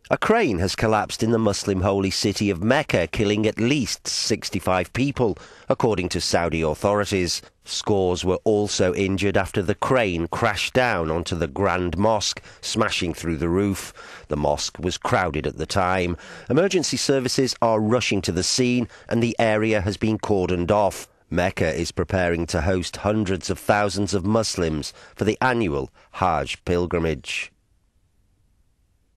A crane has collapsed in the Muslim holy city of Mecca, killing at least 65 people, according to Saudi authorities. Scores were also injured after the crane crashed down onto the Grand Mosque, smashing through the roof. The mosque was crowded at the time. Emergency services are rushing to the scene and the area has been cordoned off. Mecca is preparing to host hundreds of thousands of Muslims for the annual Hajj pilgrimage.